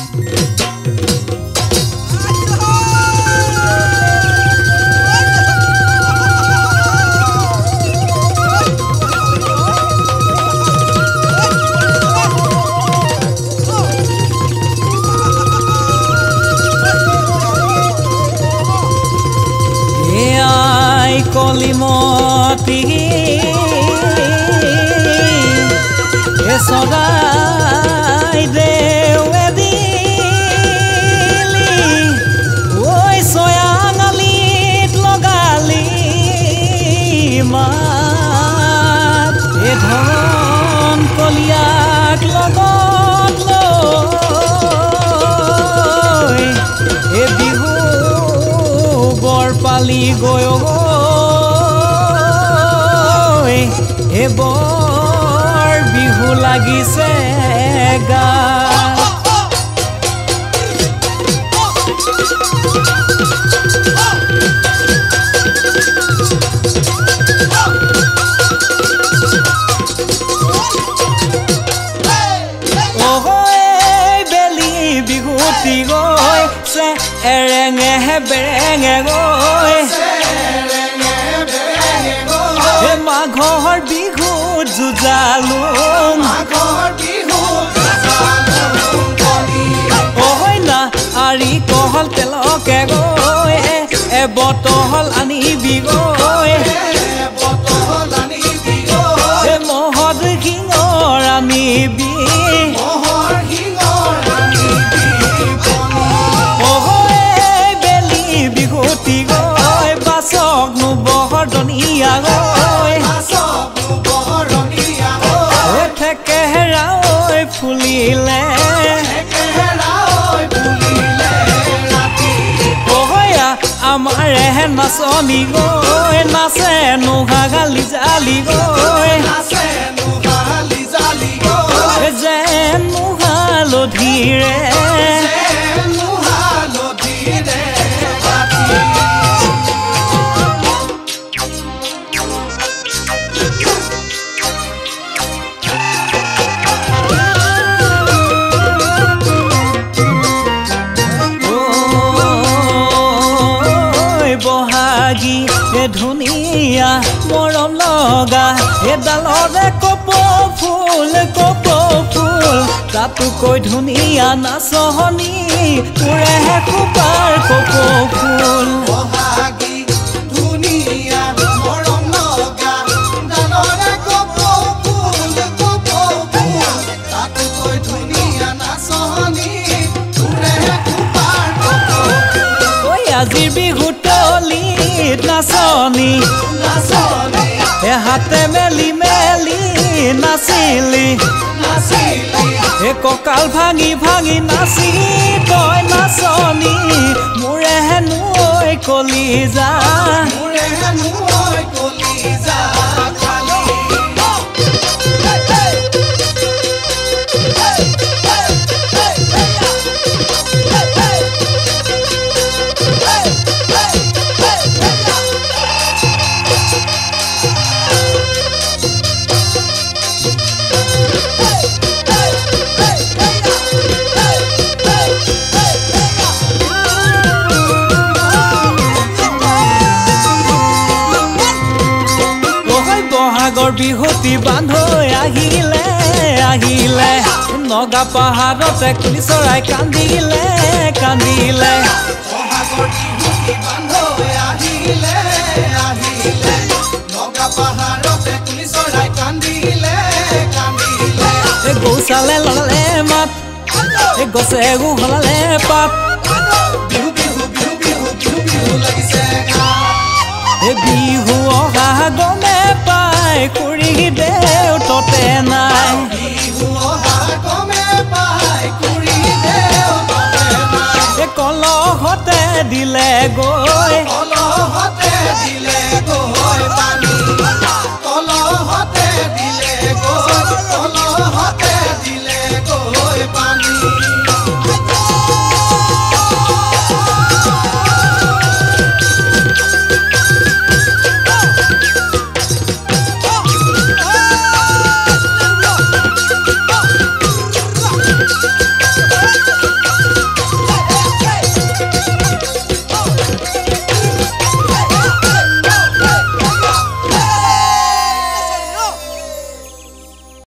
কলিমতি সদাই দেৱে দিলি ঐ ছয়াঙালিত লগালি মাত এ ধন কলিয়াক লগত লৈ এ বিহু বৰ পালি গৈ বৰ বিহু লাগিছে গা বেলি বিহুতি গৈছে এৰেঙে বেৰেঙে গৈ মাঘৰ বিহু যুজালুং না আৰি কহল তেলকে গৈ এবটহল আনিবি গৈ মহদ শিঙৰ আনিবি বেলি বিহুতি গৈ বাচক নুবহৰ দনিয়া গৈ কেহেৰা ফুলিলে আমাৰে নাচনি গৈ নাচে নোহাগালি জালি গৈ যেন নোহালধিৰে বহাগী ধুনীয়া মৰম লগা ডালৰে কপ ফুল তাতোকৈ ধুনীয়া নাচনি তোৰে খোপাৰ কপ ফুল আজিৰ বিহুতলিত নাচনি হাতে মেলি মেলি নাচিলি কঁকাল ভাঙি ভাঙি নাচি তই নাচনি মোৰে হেনো কলিজা বিহুতি বান্ধৈ আহিলে নগা পাহাৰতে কুলি চৰাই কান্দিলে গৌচালে লগালে মাত গছে গুহলালে পাত বিহু অহা গমে পাই কৰি দেউ ততে নাই কলহতে দিলে গৈ